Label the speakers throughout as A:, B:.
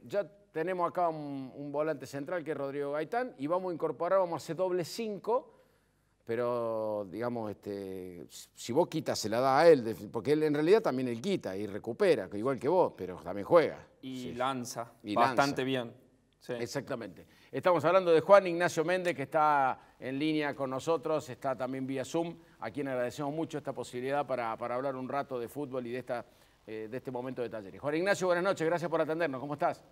A: Ya tenemos acá un volante central que es Rodrigo Gaitán y vamos a incorporar, vamos a hacer doble 5, pero digamos, si vos quitas se la da a él, porque él en realidad también él quita y recupera, igual que vos, pero también juega.
B: Y
A: Sí.
B: lanza
A: Y
B: bastante
A: lanza.
B: bien. Sí.
A: Exactamente. Estamos hablando de Juan Ignacio Méndez, que está en línea con nosotros, está también vía Zoom, a quien agradecemos mucho esta posibilidad para hablar un rato de fútbol y de este momento de Talleres. Juan Ignacio, buenas noches, gracias por atendernos, ¿cómo estás?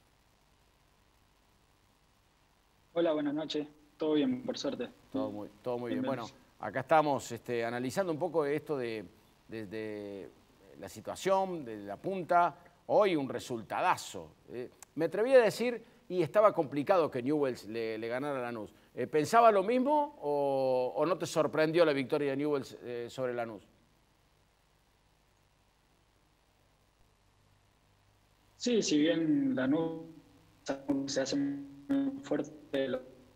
C: Hola, buenas noches. Todo bien, por suerte.
A: Todo muy bien. Bueno, acá estamos analizando un poco esto de la situación, de la punta. Hoy un resultadazo. Me atreví a decir, y estaba complicado que Newell's le ganara a Lanús. ¿Pensaba lo mismo o no te sorprendió la victoria de Newell's sobre Lanús?
C: Sí, si bien Lanús se hace muy fuerte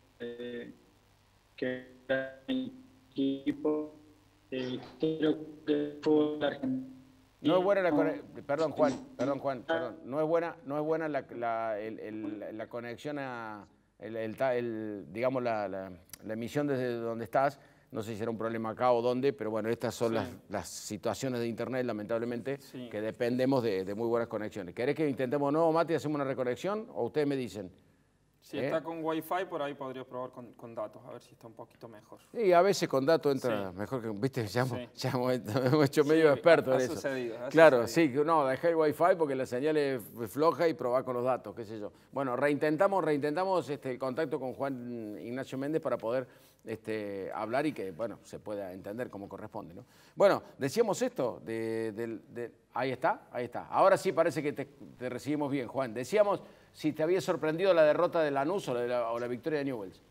C: que el equipo, creo que fue el argentino.
A: No es buena la conexión, perdón Juan, no es buena la conexión digamos la emisión desde donde estás. No sé si será un problema acá o dónde, pero bueno, estas son las situaciones de internet, lamentablemente, que dependemos de muy buenas conexiones. ¿Querés que intentemos de nuevo, Mati, hacemos una reconexión o ustedes me dicen?
B: Si está con Wi-Fi, por ahí podrías probar con datos, a ver si está un poquito mejor.
A: Sí, a veces con datos entra mejor que... Viste, ya hemos hecho medio expertos en eso. Claro, sí, no, dejá el Wi-Fi porque la señal es floja y probá con los datos, qué sé yo. Bueno, reintentamos el contacto con Juan Ignacio Méndez para poder hablar y que, bueno, se pueda entender como corresponde, ¿no? Bueno, decíamos esto, ahí está. Ahora sí parece que te recibimos bien, Juan. Decíamos si te había sorprendido la derrota de Lanús o la victoria de Newell's.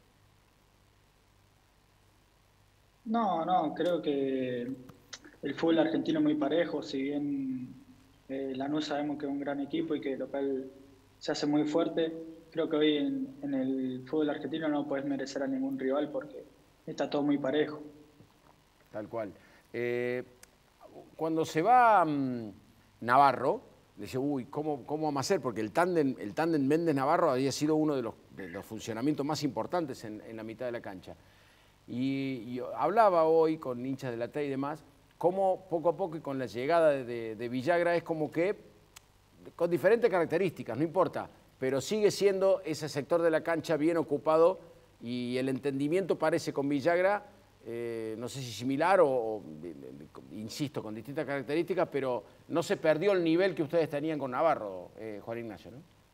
C: No, creo que el fútbol argentino es muy parejo, si bien Lanús sabemos que es un gran equipo y que el local se hace muy fuerte, creo que hoy en el fútbol argentino no puedes merecer a ningún rival porque está todo muy parejo.
A: Tal cual. Cuando se va Navarro, dice, uy, ¿cómo vamos a hacer? Porque el tándem Méndez-Navarro había sido uno de los funcionamientos más importantes en la mitad de la cancha. Y hablaba hoy con hinchas de la T y demás, cómo poco a poco y con la llegada de Villagra es como que, con diferentes características, no importa, pero sigue siendo ese sector de la cancha bien ocupado y el entendimiento parece con Villagra, no sé si similar o, insisto, con distintas características, pero no se perdió el nivel que ustedes tenían con Navarro, Juan Ignacio, ¿no?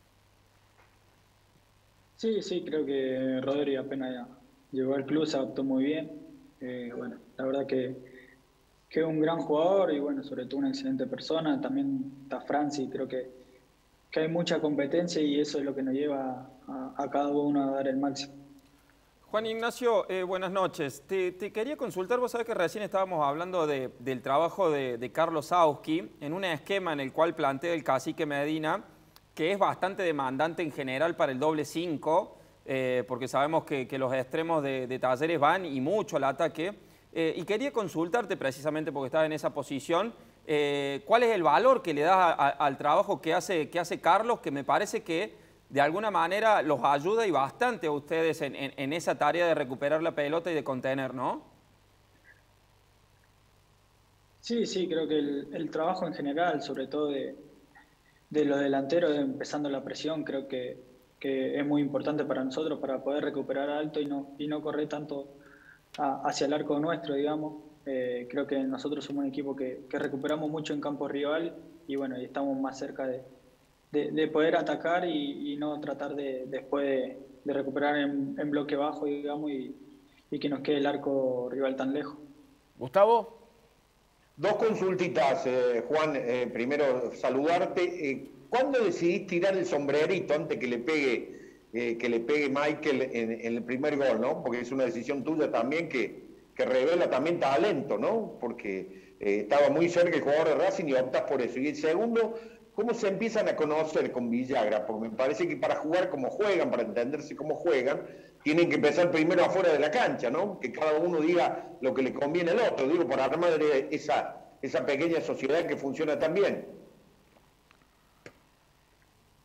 C: Sí, creo que Rodri apenas llegó al club, se adaptó muy bien. Bueno, la verdad que es un gran jugador y bueno, sobre todo una excelente persona. También está Franci, creo que hay mucha competencia y eso es lo que nos lleva a cada uno a dar el máximo.
B: Juan Ignacio, buenas noches. Te quería consultar, vos sabés que recién estábamos hablando del trabajo de Carlos Sauski en un esquema en el cual plantea el cacique Medina, que es bastante demandante en general para el doble 5, porque sabemos que los extremos de Talleres van y mucho al ataque. Y quería consultarte precisamente porque estás en esa posición, ¿cuál es el valor que le das al trabajo que hace Carlos, que me parece que de alguna manera los ayuda y bastante a ustedes en esa tarea de recuperar la pelota y de contener, ¿no?
C: Sí, creo que el trabajo en general, sobre todo de los delanteros, empezando la presión, creo que es muy importante para nosotros para poder recuperar alto y no correr tanto hacia el arco nuestro, digamos. Creo que nosotros somos un equipo que recuperamos mucho en campo rival y bueno, y estamos más cerca de poder atacar y no tratar después de recuperar en bloque bajo, digamos, y que nos quede el arco rival tan lejos.
A: Gustavo.
D: Dos consultitas, Juan. Primero, saludarte. ¿Cuándo decidís tirar el sombrerito antes que le pegue Michael en el primer gol, ¿no? Porque es una decisión tuya también que revela también talento, ¿no? Porque estaba muy cerca el jugador de Racing y optás por eso. Y el segundo, ¿cómo se empiezan a conocer con Villagra? Porque me parece que para jugar como juegan, para entenderse cómo juegan, tienen que empezar primero afuera de la cancha, ¿no? Que cada uno diga lo que le conviene al otro, digo, para armar esa pequeña sociedad que funciona tan bien.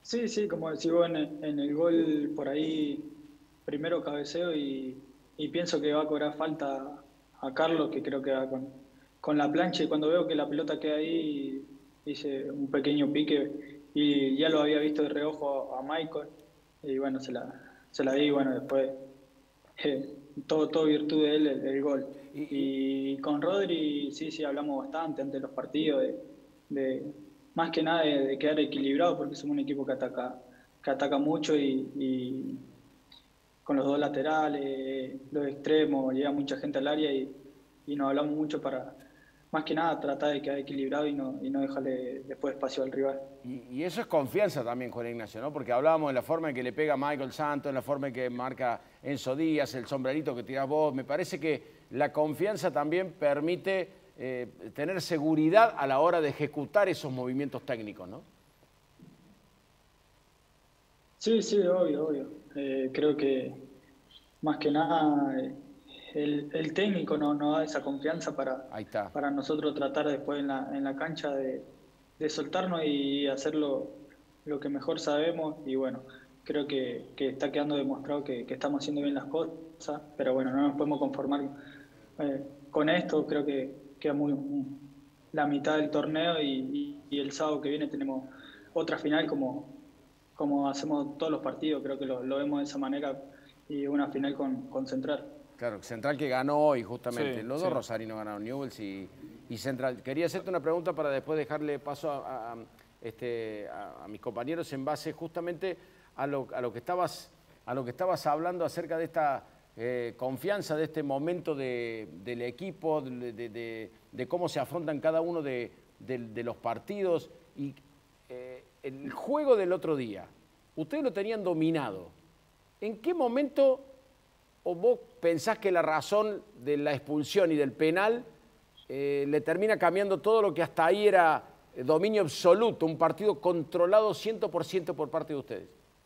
C: Sí, sí, como decís vos en el gol por ahí, primero cabeceo y pienso que va a cobrar falta a Carlos, que creo que va con la plancha y cuando veo que la pelota queda ahí, hice un pequeño pique y ya lo había visto de reojo a Michael y bueno, se la di y bueno, después todo virtud de él el gol.
A: Y,
C: Y con Rodri sí, sí, hablamos bastante antes de los partidos, de más que nada de quedar equilibrado, porque somos un equipo que ataca mucho y con los dos laterales, los extremos, llega mucha gente al área y nos hablamos mucho para, más que nada, tratar de quedar equilibrado y no dejarle después espacio al rival.
A: y eso es confianza también, Juan Ignacio, ¿no? Porque hablábamos de la forma en que le pega Michael Santos, en la forma en que marca Enzo Díaz, el sombrerito que tirás vos. Me parece que la confianza también permite tener seguridad a la hora de ejecutar esos movimientos técnicos, ¿no?
C: Sí, sí, obvio, obvio. Creo que más que nada el técnico nos da esa confianza
A: Ahí está.
C: para nosotros tratar después en la cancha de soltarnos y hacer lo que mejor sabemos. Y bueno, creo que está quedando demostrado que estamos haciendo bien las cosas, pero bueno, no nos podemos conformar con esto. Creo que queda la mitad del torneo y el sábado que viene tenemos otra final como hacemos todos los partidos. Creo que lo vemos de esa manera y una final con Central.
A: Claro, Central que ganó hoy justamente.
B: Sí,
A: Los
B: sí.
A: dos rosarinos ganaron, Newell's y Central. Quería hacerte una pregunta para después dejarle paso a mis compañeros en base justamente a lo que estabas hablando acerca de esta confianza, de este momento del equipo, de cómo se afrontan cada uno de los partidos. Y el juego del otro día, ustedes lo tenían dominado. ¿En qué momento o vos pensás que la razón de la expulsión y del penal le termina cambiando todo lo que hasta ahí era dominio absoluto, un partido controlado 100% por parte de ustedes?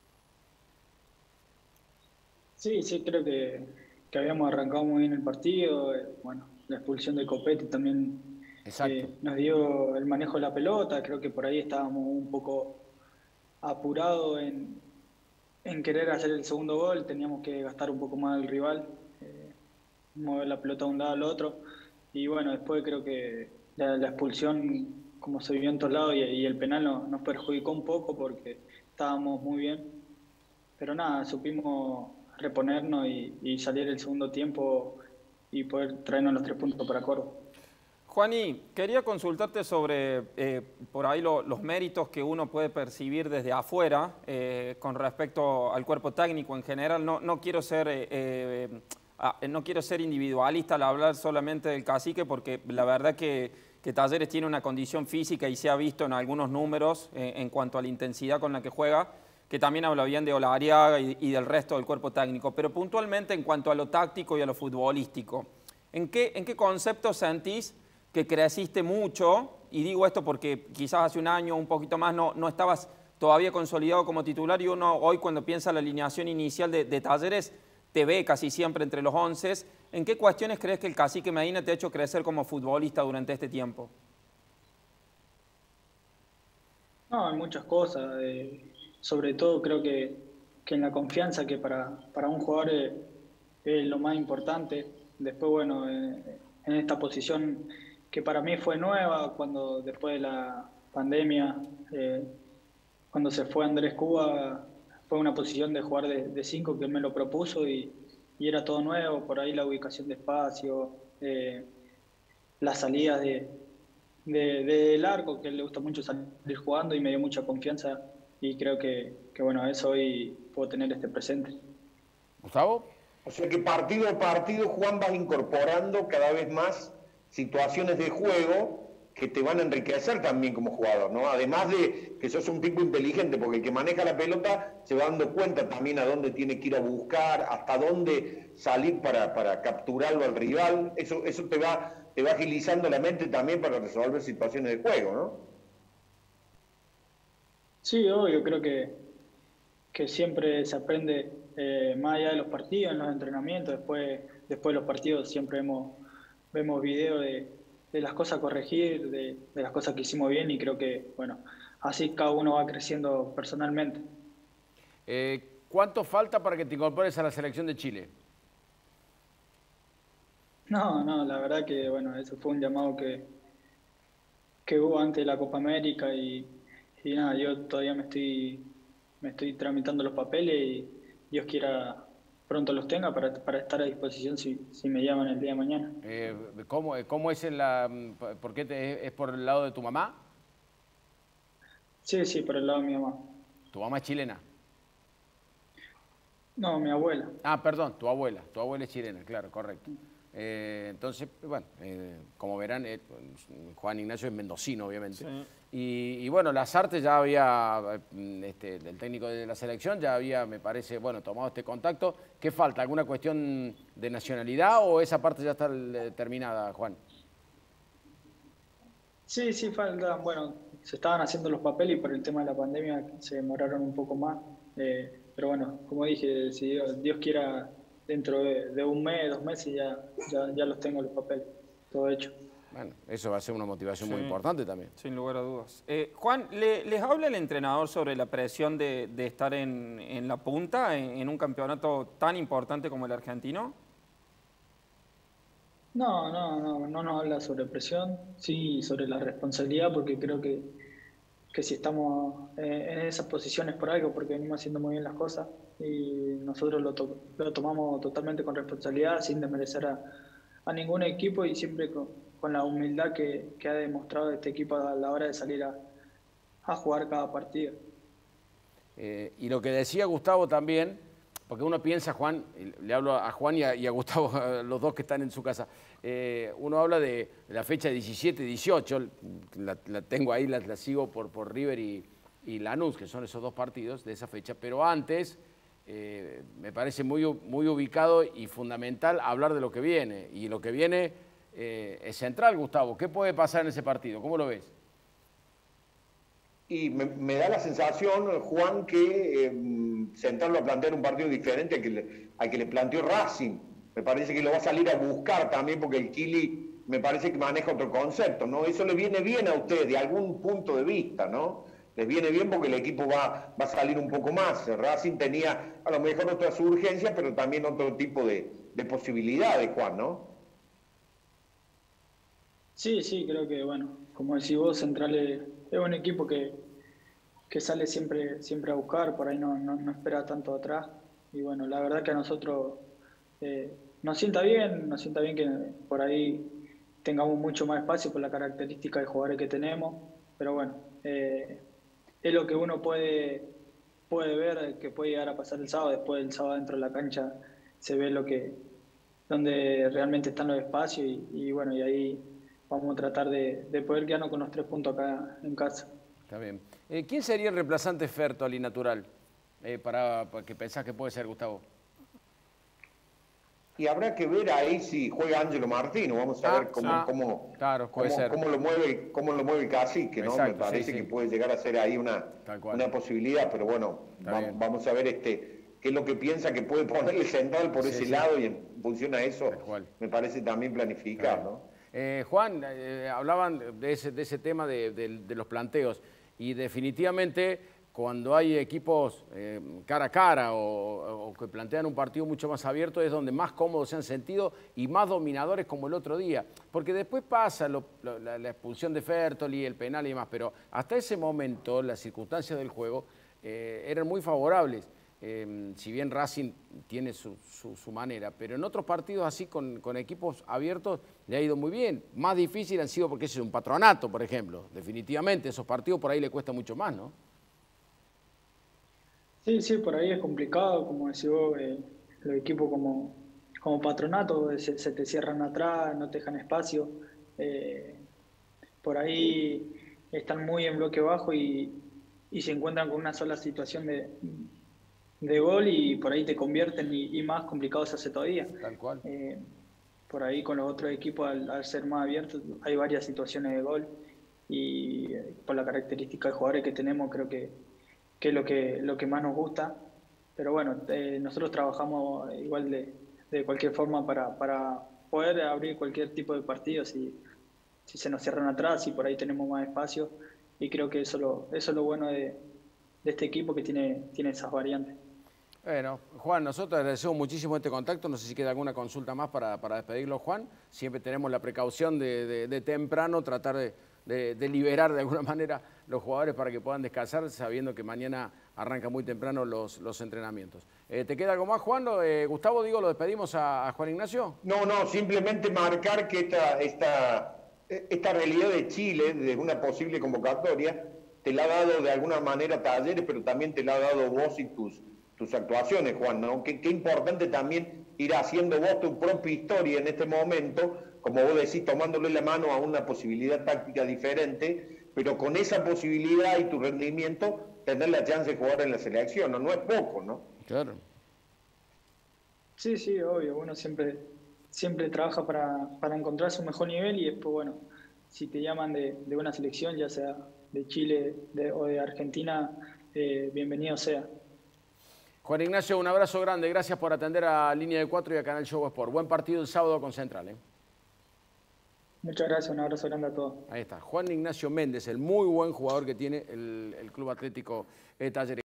C: Sí, sí, creo que habíamos arrancado muy bien el partido. Bueno, la expulsión de Copetti también
A: Exacto.
C: nos dio el manejo de la pelota. Creo que por ahí estábamos un poco apurados en querer hacer el segundo gol. Teníamos que gastar un poco más al rival, mover la pelota de un lado al otro. Y bueno, después creo que la expulsión, como se vio en todos lados, y el penal nos perjudicó un poco porque estábamos muy bien. Pero nada, supimos reponernos y salir el segundo tiempo y poder traernos los 3 puntos para Córdoba.
B: Juani, quería consultarte sobre por ahí los méritos que uno puede percibir desde afuera con respecto al cuerpo técnico en general. No quiero ser individualista al hablar solamente del Cacique, porque la verdad que Talleres tiene una condición física y se ha visto en algunos números en cuanto a la intensidad con la que juega, que también habla bien de Olavarriaga y del resto del cuerpo técnico. Pero puntualmente en cuanto a lo táctico y a lo futbolístico, ¿en qué concepto sentís que creciste mucho? Y digo esto porque quizás hace un año, un poquito más, no estabas todavía consolidado como titular, y uno hoy cuando piensa en la alineación inicial de Talleres, te ve casi siempre entre los 11. ¿En qué cuestiones crees que el Cacique Medina te ha hecho crecer como futbolista durante este tiempo?
C: No, hay muchas cosas. Sobre todo creo que en la confianza, que para un jugador es lo más importante. Después, bueno, en esta posición que para mí fue nueva, cuando después de la pandemia, cuando se fue Andrés Cuba, fue una posición de jugar de 5 que él me lo propuso y era todo nuevo. Por ahí la ubicación de espacio, las salidas del arco, que a él le gusta mucho salir jugando y me dio mucha confianza y creo que bueno, eso hoy puedo tener presente.
A: ¿Gustavo?
D: O sea que partido a partido, Juan, vas incorporando cada vez más situaciones de juego que te van a enriquecer también como jugador, ¿no? Además de que sos un tipo inteligente, porque el que maneja la pelota se va dando cuenta también a dónde tiene que ir a buscar, hasta dónde salir para capturarlo al rival. Eso te va agilizando la mente también para resolver situaciones de juego, ¿no?
C: Sí, obvio, creo que siempre se aprende más allá de los partidos, en los entrenamientos. Después de los partidos siempre vemos videos de las cosas a corregir, de las cosas que hicimos bien y creo que, bueno, así cada uno va creciendo personalmente.
A: ¿Cuánto falta para que te incorpores a la selección de Chile?
C: No, la verdad que bueno, eso fue un llamado que hubo antes de la Copa América y nada, yo todavía me estoy tramitando los papeles y Dios quiera pronto los tenga para estar a disposición si me llaman el día de mañana.
A: ¿Cómo es por qué es por el lado de tu mamá?
C: Sí, por el lado de mi mamá.
A: ¿Tu mamá es chilena?
C: No, mi abuela.
A: Ah, perdón, tu abuela es chilena, claro, correcto. Entonces, bueno, como verán, Juan Ignacio es mendocino, obviamente.
B: Sí.
A: Y bueno, Lasarte ya había, el técnico de la selección ya había, me parece, bueno, tomado este contacto. ¿Qué falta? ¿Alguna cuestión de nacionalidad o esa parte ya está terminada, Juan?
C: Sí, falta, bueno, se estaban haciendo los papeles y por el tema de la pandemia se demoraron un poco más. Pero bueno, como dije, si Dios quiera, dentro de un mes, 2 meses ya los tengo los papeles, todo hecho.
A: Bueno, eso va a ser una motivación muy
B: Sí,
A: importante también.
B: sin lugar a dudas. Juan, ¿les habla el entrenador sobre la presión de estar en la punta en un campeonato tan importante como el argentino?
C: No nos habla sobre presión, sí sobre la responsabilidad, porque creo que si estamos en esas posiciones por algo, porque venimos haciendo muy bien las cosas y nosotros lo tomamos totalmente con responsabilidad, sin desmerecer a ningún equipo y siempre con la humildad que ha demostrado este equipo a la hora de salir a jugar cada partido.
A: Y lo que decía Gustavo también, porque uno piensa, Juan, le hablo a Juan y a Gustavo, los dos que están en su casa, uno habla de la fecha 17 y 18, la tengo ahí, la sigo por River y Lanús, que son esos dos partidos de esa fecha, pero antes me parece muy ubicado y fundamental hablar de lo que viene, y lo que viene es central, Gustavo. ¿Qué puede pasar en ese partido? ¿Cómo lo ves?
D: Y me da la sensación, Juan, que Central va a plantear un partido diferente al que le planteó Racing. Me parece que lo va a salir a buscar también porque el Kili me parece que maneja otro concepto, ¿no? Eso le viene bien a usted de algún punto de vista, ¿no? Les viene bien porque el equipo va a salir un poco más. Racing tenía a lo mejor otras urgencias, pero también otro tipo de posibilidades, Juan, ¿no?
C: Sí, creo que, bueno, como decís vos, Central es un equipo que sale siempre a buscar, por ahí no espera tanto atrás. Y bueno, la verdad que a nosotros nos sienta bien que por ahí tengamos mucho más espacio por la característica de jugadores que tenemos. Pero bueno, es lo que uno puede ver, que puede llegar a pasar el sábado. Después del sábado dentro de la cancha se ve donde realmente están los espacios y bueno, y ahí vamos a tratar de poder quedarnos con los 3 puntos acá en casa.
A: Está bien. ¿Quién sería el reemplazante Fertoli natural para que pensás que puede ser, Gustavo?
D: Y habrá que ver ahí si juega Ángelo Martino. Vamos a ver cómo lo mueve el cacique, ¿no?
A: Exacto,
D: me parece que puede llegar a ser ahí una posibilidad, pero bueno, vamos a ver qué es lo que piensa que puede ponerle Central por ese lado y en función a eso me parece también planificar, ¿no?
A: Juan, hablaban de ese tema de los planteos y definitivamente cuando hay equipos cara a cara o que plantean un partido mucho más abierto es donde más cómodos se han sentido y más dominadores como el otro día. Porque después pasa la expulsión de Fertoli, el penal y demás, pero hasta ese momento las circunstancias del juego eran muy favorables. Si bien Racing tiene su manera, pero en otros partidos así con equipos abiertos le ha ido muy bien. Más difícil han sido porque ese es un Patronato, por ejemplo. Definitivamente esos partidos por ahí le cuesta mucho más, ¿no?
C: Sí, por ahí es complicado, como decís vos, los equipos como Patronato se te cierran atrás, no te dejan espacio. Por ahí están muy en bloque bajo y se encuentran con una sola situación de gol y por ahí te convierten y más complicado se hace todavía.
A: Tal cual.
C: Por ahí con los otros equipos al ser más abiertos hay varias situaciones de gol y por la característica de jugadores que tenemos creo que es lo que más nos gusta. Pero bueno, nosotros trabajamos igual de cualquier forma para poder abrir cualquier tipo de partido si se nos cierran atrás y por ahí tenemos más espacio. y creo que eso es lo bueno de este equipo que tiene esas variantes.
A: Bueno, Juan, nosotros agradecemos muchísimo este contacto. No sé si queda alguna consulta más para despedirlo, Juan. Siempre tenemos la precaución de temprano tratar de liberar de alguna manera los jugadores para que puedan descansar, sabiendo que mañana arranca muy temprano los entrenamientos. ¿Te queda algo más, Juan? Gustavo, ¿lo despedimos a Juan Ignacio?
D: No, simplemente marcar que esta realidad de Chile, de una posible convocatoria, te la ha dado de alguna manera Talleres, pero también te la ha dado vos y tus actuaciones, Juan, ¿no? Qué importante también ir haciendo vos tu propia historia en este momento, como vos decís, tomándole la mano a una posibilidad táctica diferente, pero con esa posibilidad y tu rendimiento, tener la chance de jugar en la selección, ¿no? No es poco, ¿no?
A: Claro.
C: Sí, obvio, uno siempre trabaja para encontrar su mejor nivel y después, bueno, si te llaman de una selección, ya sea de Chile o de Argentina, bienvenido sea.
A: Juan Ignacio, un abrazo grande. Gracias por atender a Línea de 4 y a Canal Show Sport. Buen partido el sábado con Central.
C: Muchas gracias, un abrazo grande a todos.
A: Ahí está, Juan Ignacio Méndez, el muy buen jugador que tiene el Club Atlético Talleres.